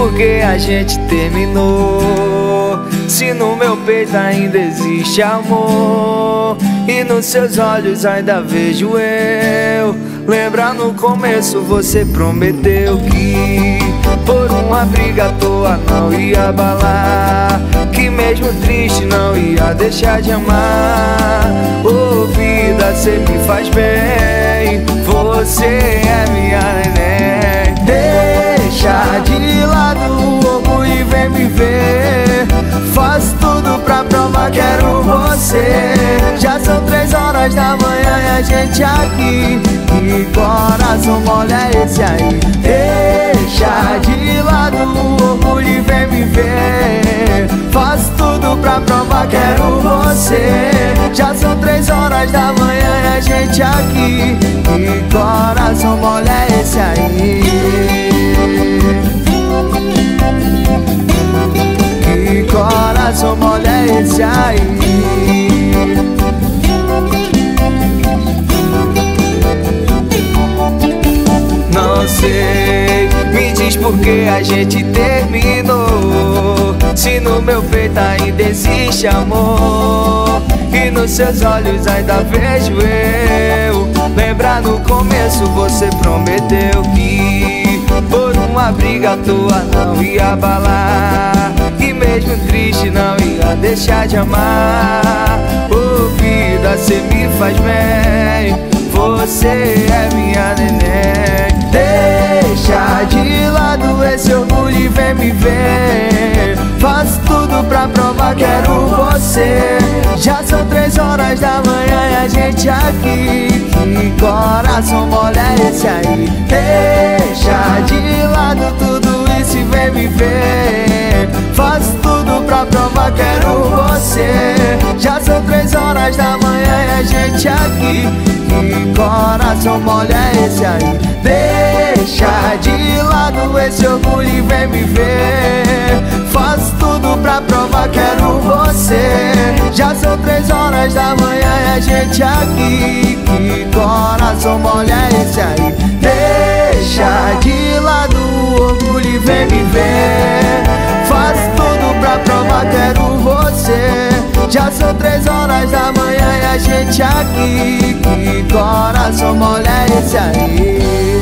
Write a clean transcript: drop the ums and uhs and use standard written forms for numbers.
por que a gente terminou. Se no meu peito ainda existe amor e nos seus olhos ainda vejo eu. Lembra no começo você prometeu que por uma briga à toa não ia abalar, que mesmo triste não ia deixar de amar. Ô vida, cê me faz bem, você é minha neném. Deixa de lado o orgulho e vem me ver. Faço tudo pra provar, quero você. Já são 3 horas da manhã e a gente aqui. Que coração mole é esse aí? Deixa de lado o orgulho e vem me ver. Faço tudo pra provar, quero você. Já são 3 horas da manhã e a gente aqui. Que coração mole é esse aí? Que coração mole é esse aí? Não sei, me diz por que a gente terminou. Se no meu peito ainda existe amor e nos seus olhos ainda vejo eu. Lembra no começo você prometeu que por uma briga à toa não ia abalar, que mesmo triste não ia deixar de amar. Ô vida, cê me faz bem, você é minha neném. Deixa de lado esse orgulho e vem me ver. Faço tudo pra provar, quero você. Já são 3 horas da manhã e a gente aqui. Que coração mole é esse aí? Deixa de lado tudo isso e vem me ver. Faço tudo pra provar, quero você. Já são 3 horas da manhã e a gente aqui. Que coração mole é esse aí? Deixa de lado esse orgulho e vem me ver. Faço tudo pra provar, quero você. Já são 3 horas da manhã e a gente aqui. Que coração mole é esse aí? Deixa de lado o orgulho e vem me ver. Faço tudo pra provar, quero você. Já são 3 horas da manhã e a gente aqui. Que coração mole é esse aí?